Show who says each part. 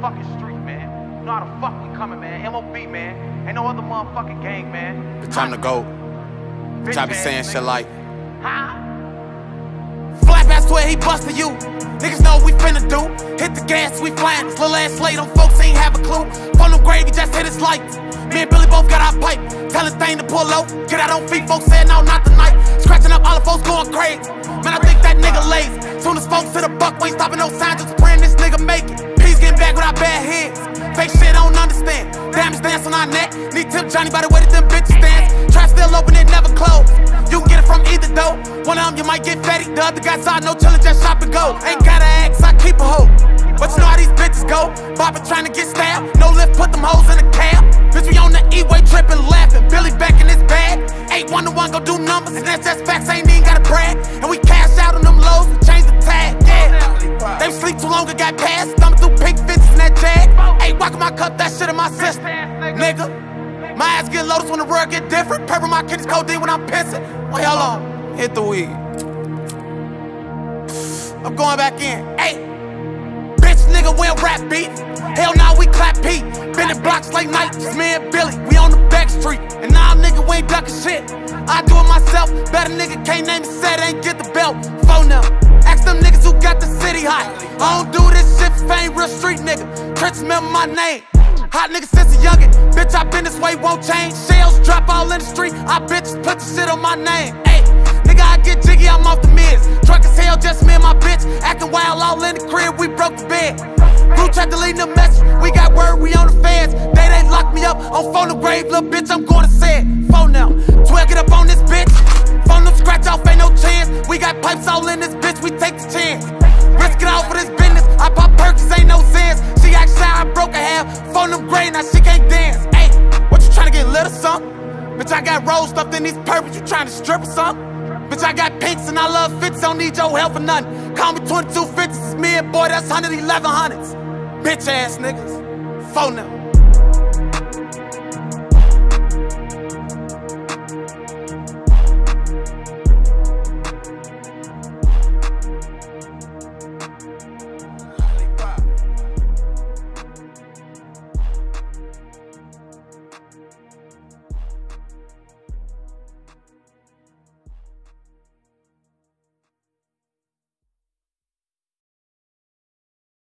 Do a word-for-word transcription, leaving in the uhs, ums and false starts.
Speaker 1: fucking street, man. You know how the fuck we coming, man. M O B, man. Ain't no other motherfucking gang, man.
Speaker 2: The time to go. Bitch, I be saying shit like,
Speaker 1: huh?
Speaker 2: Flat ass where he busted you. Niggas know what we finna do. Hit the gas, we flying. This little ass late, them folks ain't have a clue. Phone them gravy, just hit his lights. Me and Billy both got our pipe. Tell his thing to pull low. Get out on feet, folks said no, not tonight. Scratching up all the folks going crazy. Man, I think that nigga lazy. Soon as folks to the buck, we ain't stopping no signs, just praying this nigga make it. Peace getting back with our bad heads. Fake shit, I don't understand. Damage dance on our neck. Need tip Johnny by the way that them bitches dance. Trap still open, it never close. You can get it from either door. One of them you might get fatty, the other guy side no chillin', just shop and go. Ain't gotta ask, I keep a hoe. But you know how these bitches go. Bopper trying to get stabbed. No lift, put them hoes in a cab. Bitch, we on the E-way trippin', laughing. Billy back in his bag. Ain't one to one, go do numbers. And that's just facts, ain't even gotta brag. And we cash out on them lows, we change the tag, yeah. They sleep too long, it got past. Thumbing through pink fifties in that jag. Ain't walking my cup, that shit in my system, nigga. My ass get loaded when the world get different. Purple my kidneys codeine when I'm pissing. Wait, hold on. Hit the weed. I'm going back in. Hey, bitch, nigga, we don't rap beat. Hell nah, we clap Pete. Been in blocks late night, just me and Billy. We on the back street. And now, nigga, we ain't ducking shit. I do it myself. Better nigga can't name the set, ain't get the belt. Phone them. Ask them niggas who got the city hot. I don't do this shit for fame, real street nigga. Church remember my name. Hot nigga since a youngin'. Bitch, I been this way, won't change. Shells drop all in the street. I bitches put the shit on my name. Ayy, nigga, I get jiggy, I'm off the mids. Drunk as hell, just me and my bitch. Acting wild all in the crib, we broke the bed. Group chat deleting the message. We got word, we on the feds. They they locked me up on phone the grave, little bitch, I'm going to say it. Phone now. twelve, get up on this bitch. Phone them scratch off, ain't no chance. We got pipes all in this bitch, we take the chance. Risk it all for this business. I pop perks, ain't no sense. She act shy, I broke a half. Phone them gray, now she can't dance. Ayy, what you tryna get lit or something? Bitch, I got rolls stuffed in these purples, you tryna strip or something? Bitch, I got pinks and I love fits, don't need your help for nothing. Call me twenty-two fifties, it's me and boy, that's one eleven hundreds. Bitch ass niggas, phone them.